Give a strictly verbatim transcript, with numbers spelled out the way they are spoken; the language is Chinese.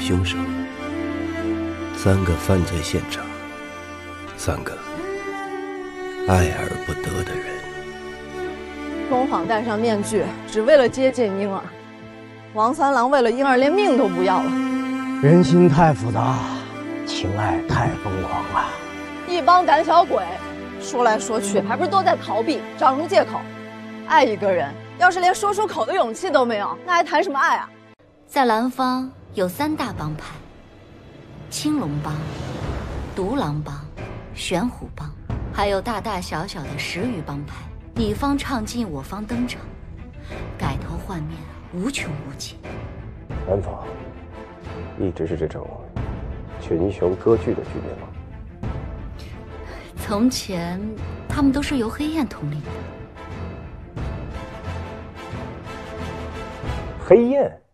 凶手，三个犯罪现场，三个爱而不得的人。 疯狂戴上面具，只为了接近婴儿。王三郎为了婴儿，连命都不要了。 人心太复杂，情爱太疯狂了。 一帮胆小鬼，说来说去，还不是都在逃避，找什么借口？爱一个人，要是连说出口的勇气都没有，那还谈什么爱啊？ 在南方有三大帮派：青龙帮、独狼帮、玄虎帮，还有大大小小的十余帮派，你方唱尽，我方登场，改头换面，无穷无尽。 南方一直是这种群雄割据的局面吗？ 从前他们都是由黑焰统领的。 黑焰。